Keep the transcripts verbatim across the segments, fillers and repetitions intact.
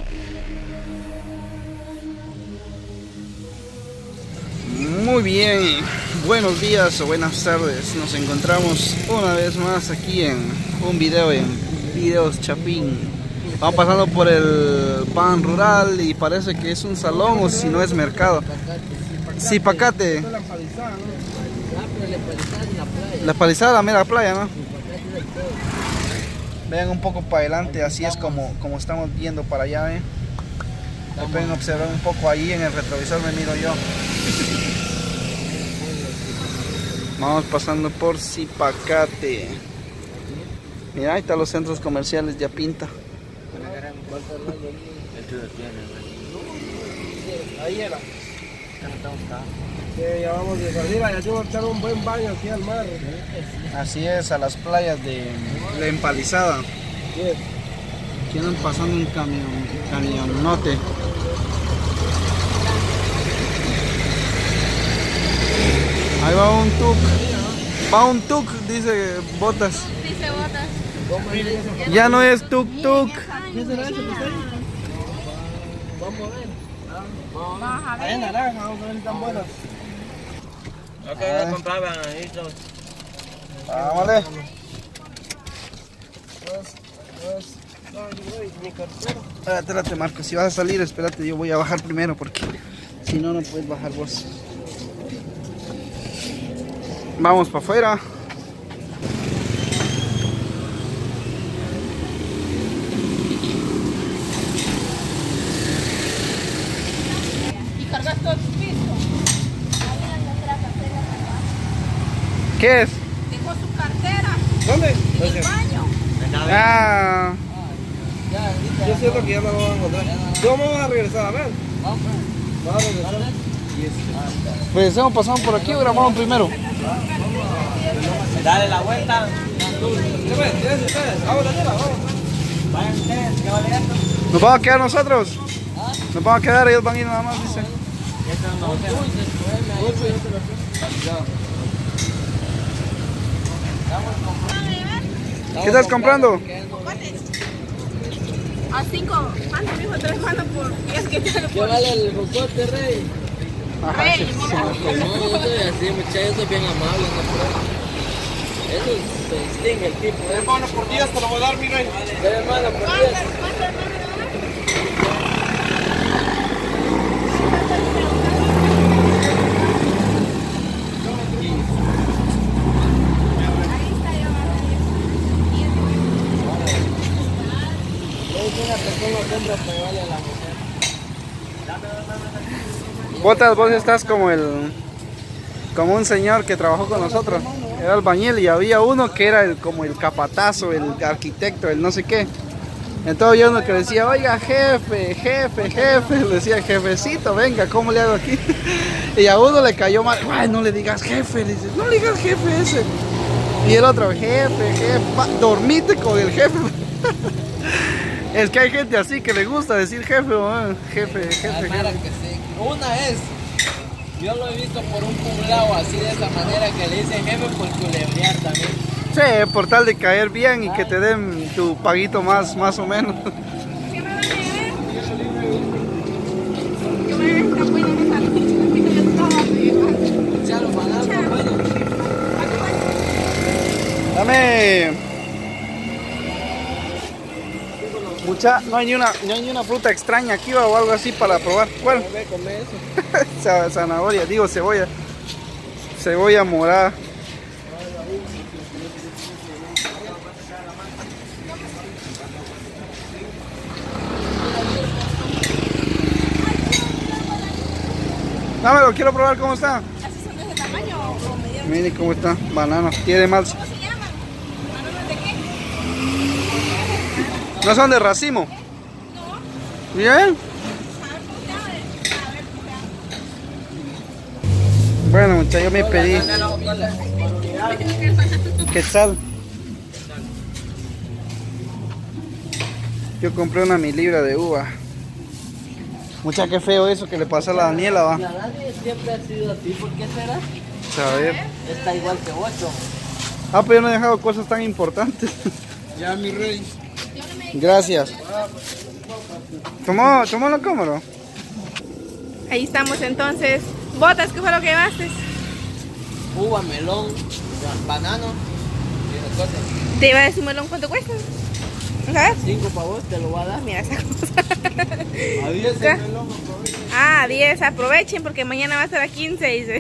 Muy bien, buenos días o buenas tardes. Nos encontramos una vez más aquí en un video en Videos Chapín. Vamos pasando por el pan rural y parece que es un salón o si no es mercado. Zipacate. La palizada, la mera playa, ¿no? Vean un poco para adelante, así es como, como estamos viendo para allá, ¿eh? Me pueden observar un poco ahí en el retrovisor, me miro yo. Vamos pasando por Zipacate. Mira, ahí están los centros comerciales de Apinta. Ahí era. Que ya vamos de salida, ya tengo que echar un buen baño aquí al mar. Así es, a las playas de la Empalizada. Yes. Aquí andan pasando un camión, camionote. Ahí va un tuk. Va un tuk, dice Botas. Dice Botas. Ya no es tuk tuk. ¿Qué será eso que está ahí? Vamos a ver. Vamos a Ahí en ver. naranja, vamos a ver si están buenas. Ok, lo compraban ahí. Vámonos. Mi cartera. Espérate, espérate, Marco, si vas a salir, espérate, yo voy a bajar primero porque si no, no puedes bajar vos. Vamos para afuera. Y cargas todo tu piso. ¿Qué es? Dejó su cartera ¿Dónde? en el baño. Ah, Yo siento que ya no lo van a encontrar. ¿Cómo vamos a regresar a ver? Vamos a regresar. pues hemos pasado por aquí o grabamos primero. Dale la vuelta. ¿Qué ves? ¿Tienes ustedes? Vamos, Daniela, vamos. Vayan ustedes, ¿qué vale esto? ¿Nos vamos a quedar nosotros? Nos vamos a quedar, ellos van a ir nada más, dice. Esto no lo ¿Qué estás comprando? A cinco, ¿cuánto me dijo? Tres manos por diez que te lo ¿Qué vale el rocote, Rey? Ajá, sí, sí, No, yo soy así, muchachos, soy bien amable, no pruebo. Eso se distingue el tipo, ¿eh? Hermano, por diez te lo voy a dar, mi rey. ¿Qué hermano, por diez? Una persona compra que vale a la mujer. Botas, vos estás como el como un señor que trabajó con nosotros, era albañil y había uno que era el, como el capatazo, el arquitecto, el no sé qué. Entonces había uno que decía, oiga jefe, jefe, jefe, le decía jefecito, venga, ¿cómo le hago aquí? Y a uno le cayó mal, ay, no le digas jefe, le dice, no le digas jefe ese. Y el otro, jefe, jefe, pa, dormite con el jefe. Es que hay gente así que le gusta decir jefe, ¿no? jefe, jefe, Hay jefe. mara que sí. Una es, yo lo he visto por un cublao así de esa manera que le dicen jefe por culebrear también. Sí, por tal de caer bien y que te den tu paguito más, más o menos. Ya lo pagaron, bueno. Dame. Mucha, no hay ni una, no hay ni una fruta extraña aquí o algo así para probar. ¿Cuál? Come, come eso. Za- Zanahoria, digo cebolla. Cebolla morada. Dámelo, quiero probar cómo está. ¿Así son de ese tamaño o mediano? Mire cómo está. Banana. Tiene mal. ¿Cómo se llaman? ¿Bananas de qué? ¿No son de racimo? No. Bien. A ver cómo se llama. A ver cómo se llama. Bueno, muchachos, yo me pedí quetzal. Yo compré una mi libra de uva. Mucha, qué feo eso que le pasó a la Daniela, va. La Dani siempre ha sido así, ¿por qué será? Saber. Está igual que ocho. Ah, pero yo no he dejado cosas tan importantes. Ya, mi rey. Gracias. ¿Tomó, tomó lo cómodo? Ahí estamos entonces. Botas, ¿qué fue lo que llevaste? Uva, melón, banano y esas cosas. Te iba a decir melón, ¿cuánto cuesta? ¿Sabes? Cinco para vos, te lo voy a dar. Mira esa cosa. A diez ¿Qué? el melón, aprovecha. Ah, diez, aprovechen porque mañana va a estar a quince, dice.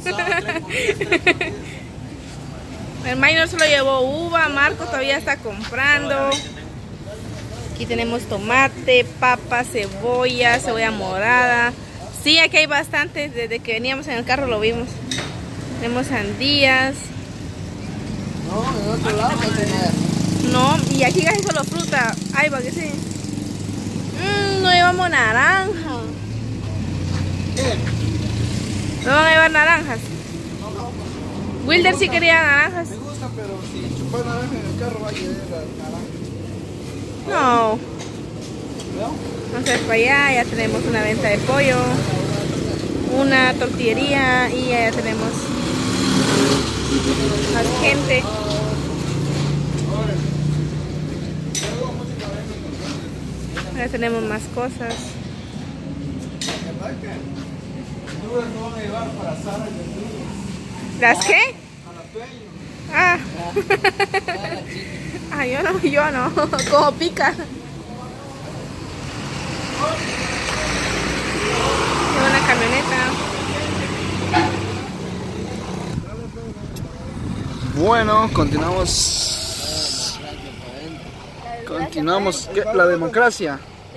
El minor solo llevó uva, Marco todavía está comprando. Aquí tenemos tomate, papa, cebolla, cebolla morada. Sí, aquí hay bastantes, desde que veníamos en el carro lo vimos. Tenemos sandías. No, en otro lado no hay nada. No, y aquí casi solo fruta. Ay, va que sí. Mm, no llevamos naranja. ¿No van a llevar naranjas? Wilder sí quería naranjas. Me gusta, pero si chupas naranja en el carro va a llevar naranja. No. Vamos a ver para allá, ya tenemos una venta de pollo, una tortillería y ya tenemos más gente. Ya tenemos más cosas. ¿Las qué? Ah. Ah, yo no, yo no, como pica. Una camioneta. Bueno, continuamos. Continuamos. ¿Qué? La democracia.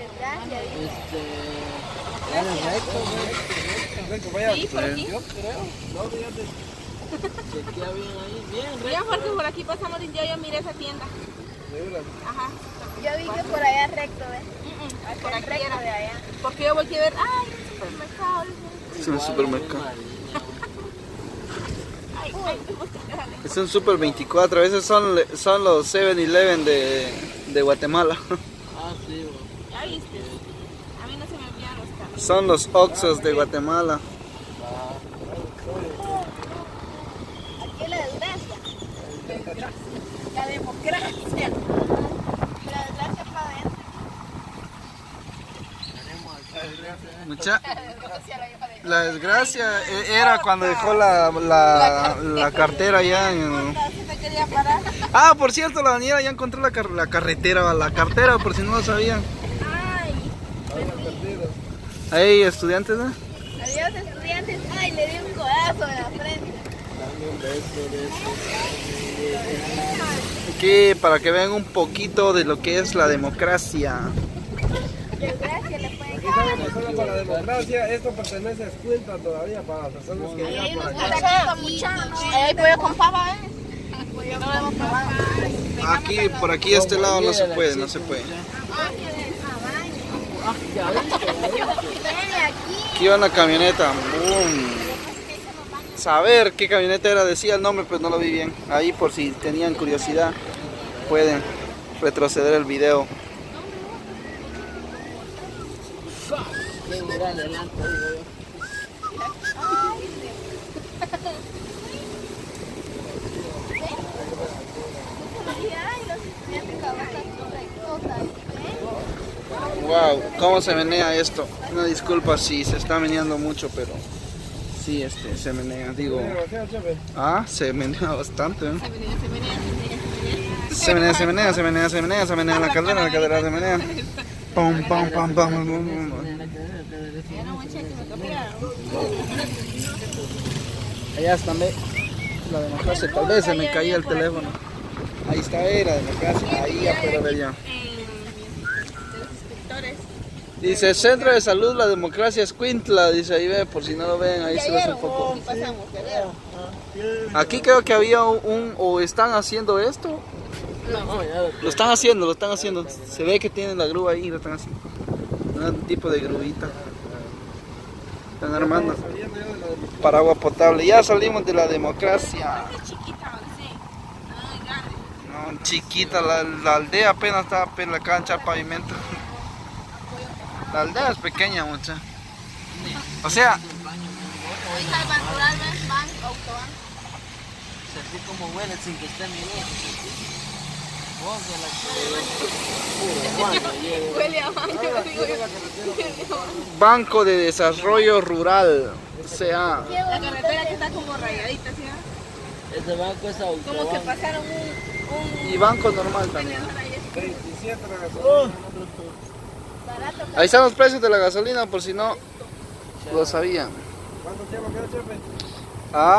Sí, por aquí. Yo creo. Chequea bien ahí, bien. Bien, porque por aquí pasamos y yo, yo miré esa tienda. Ajá. Yo vi que por allá recto, ¿ves? Mm, mm, Por aquí recto de allá. porque yo volteé a ver, ay, un supermercado. Es un supermercado. Ay, ay, me gusta. Es un Super veinticuatro. A veces son, son los seven eleven de, de Guatemala. Ah, sí, bro. Ya viste. A mí no se me olvidan los carros. Son los Oxxos de Guatemala. Aquí es la desgracia. La democracia. La desgracia para adentro. Mucha, la desgracia e- era cuando dejó la, la, la cartera allá en... ¿Se te quería parar? Ah, por cierto, la Daniela ya encontró la, car- la carretera, la cartera, por si no lo sabían. Ay. Ahí, estudiantes, ¿no? Adiós, estudiantes. Ay, le di un codazo en la frente. Aquí, para que vean un poquito de lo que es la democracia. Desgracia le pueden Aquí estamos pasando para la democracia. Esto pertenece a Escuintla todavía para las personas que llegan por acá. Ahí pollo con papa, ¿eh? No lo hemos probado. Aquí, por aquí, de este lado no se puede, no se puede. Aquí va una camioneta. Boom. Saber qué camioneta era, decía el nombre, pues no lo vi bien. Ahí, por si tenían curiosidad, pueden retroceder el video. Bien grande adelante, digo yo. Wow, cómo se menea esto. Una disculpa si se está meneando mucho, pero sí, este, se menea, digo. Ah, se menea bastante, ¿eh? Se menea, se menea, se menea, se menea, se menea la cadera, la cadera se menea. Pum, pum, pum, pum, pum, pum, pum. Allá está me- la democracia, tal vez se me caía el teléfono. Ahí está eh, la democracia, ahí ya puedo ver ya. Dice Centro de Salud La Democracia Escuintla, dice ahí ve, por si no lo ven, ahí se los enfoco. Aquí creo que había un, o están haciendo esto. No, ya Lo están haciendo, lo están haciendo. Se ve que tienen la grúa ahí, lo están haciendo. Un tipo de gruita. Están armando para agua potable. Ya salimos de la democracia. No, chiquita, la, la aldea apenas está, apenas acaba de echar pavimento. La aldea es pequeña, mucha. O sea, sentí como huele sin que esté mi luz. Vos sos la que... Huele a baño, digo yo. Banco de Desarrollo Rural, C A. La carretera que está como rayadita, ¿sí? Ese banco es auto. Como que pasaron un... un... Y banco normal también. veintisiete la gasolina. Ahí están los precios de la gasolina por si no lo sabían. ¿Cuánto tiempo queda, chefe? Ah.